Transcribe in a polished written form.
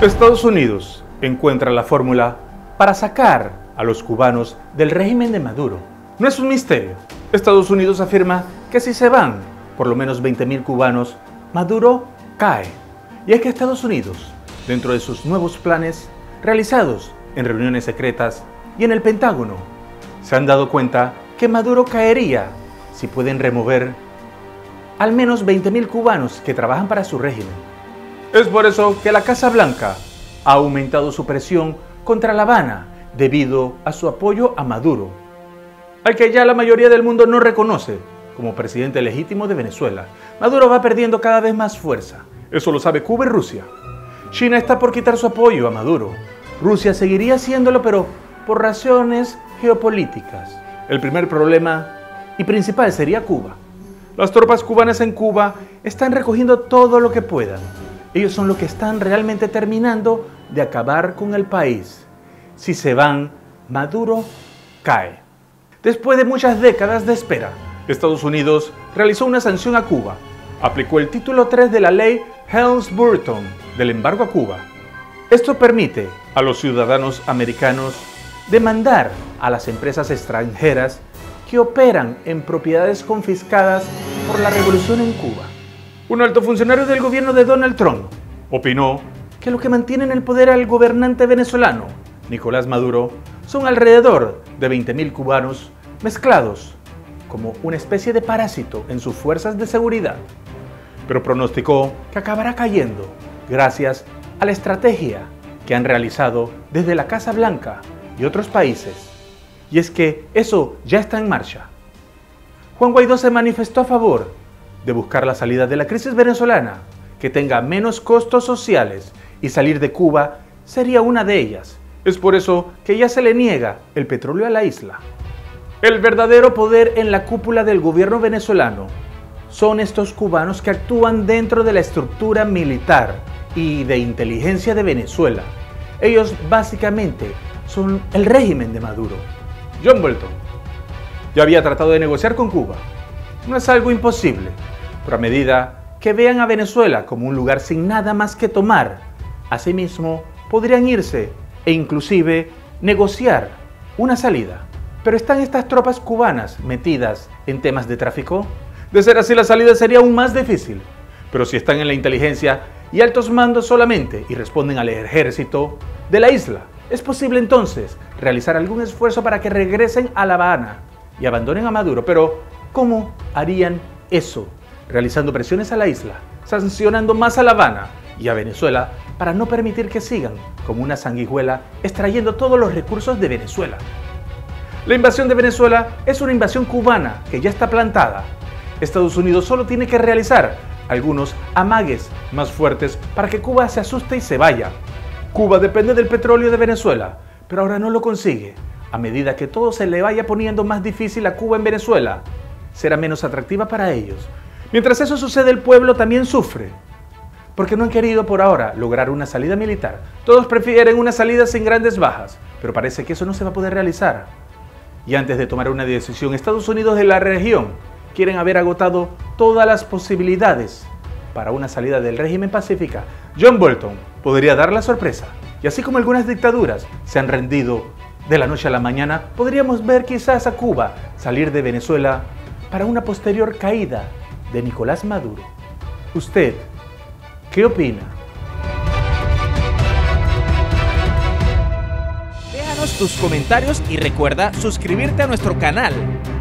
Estados Unidos encuentra la fórmula para sacar a los cubanos del régimen de Maduro. No es un misterio. Estados Unidos afirma que si se van por lo menos 20.000 cubanos, Maduro cae. Y es que Estados Unidos, dentro de sus nuevos planes realizados en reuniones secretas y en el Pentágono, se han dado cuenta que Maduro caería si pueden remover al menos 20.000 cubanos que trabajan para su régimen. Es por eso que la Casa Blanca ha aumentado su presión contra La Habana debido a su apoyo a Maduro, al que ya la mayoría del mundo no reconoce como presidente legítimo de Venezuela. Maduro va perdiendo cada vez más fuerza. Eso lo sabe Cuba y Rusia. China está por quitar su apoyo a Maduro. Rusia seguiría haciéndolo, pero por razones geopolíticas. El primer problema y principal sería Cuba. Las tropas cubanas en Cuba están recogiendo todo lo que puedan. Ellos son los que están realmente terminando de acabar con el país. Si se van, Maduro cae. Después de muchas décadas de espera, Estados Unidos realizó una sanción a Cuba. Aplicó el título 3 de la ley Helms-Burton del embargo a Cuba. Esto permite a los ciudadanos americanos demandar a las empresas extranjeras que operan en propiedades confiscadas por la revolución en Cuba. Un alto funcionario del gobierno de Donald Trump opinó que lo que mantiene en el poder al gobernante venezolano, Nicolás Maduro, son alrededor de 20.000 cubanos mezclados como una especie de parásito en sus fuerzas de seguridad. Pero pronosticó que acabará cayendo gracias a la estrategia que han realizado desde la Casa Blanca y otros países. Y es que eso ya está en marcha. Juan Guaidó se manifestó a favor de buscar la salida de la crisis venezolana, que tenga menos costos sociales, y salir de Cuba sería una de ellas. Es por eso que ya se le niega el petróleo a la isla. El verdadero poder en la cúpula del gobierno venezolano son estos cubanos que actúan dentro de la estructura militar y de inteligencia de Venezuela. Ellos básicamente son el régimen de Maduro. John Bolton ya había tratado de negociar con Cuba. No es algo imposible, pero a medida que vean a Venezuela como un lugar sin nada más que tomar, asimismo podrían irse e inclusive negociar una salida. Pero ¿están estas tropas cubanas metidas en temas de tráfico? De ser así, la salida sería aún más difícil. Pero si están en la inteligencia y altos mandos solamente y responden al ejército de la isla, es posible entonces realizar algún esfuerzo para que regresen a La Habana y abandonen a Maduro. Pero ¿cómo harían eso? Realizando presiones a la isla, sancionando más a La Habana y a Venezuela para no permitir que sigan como una sanguijuela extrayendo todos los recursos de Venezuela. La invasión de Venezuela es una invasión cubana que ya está plantada. Estados Unidos solo tiene que realizar algunos amagues más fuertes para que Cuba se asuste y se vaya. Cuba depende del petróleo de Venezuela, pero ahora no lo consigue. A medida que todo se le vaya poniendo más difícil a Cuba en Venezuela, será menos atractiva para ellos. Mientras eso sucede, el pueblo también sufre, porque no han querido por ahora lograr una salida militar. Todos prefieren una salida sin grandes bajas, pero parece que eso no se va a poder realizar. Y antes de tomar una decisión, Estados Unidos de la región quieren haber agotado todas las posibilidades para una salida del régimen pacífica. John Bolton podría dar la sorpresa, y así como algunas dictaduras se han rendido de la noche a la mañana, podríamos ver quizás a Cuba salir de Venezuela para una posterior caída de Nicolás Maduro. ¿Usted qué opina? Déjanos tus comentarios y recuerda suscribirte a nuestro canal.